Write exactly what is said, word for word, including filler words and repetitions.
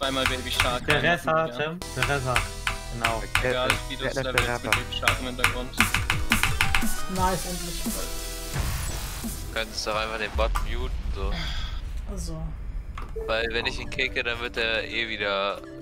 zweimal Baby Shark. Teresa, Tim, Teresa. Genau. Egal, wie du es levelst mit Baby Shark im Hintergrund. Nice, endlich. Du könntest doch einfach den Bot muten, so. Also. Weil wenn ich ihn kicke, dann wird er eh wieder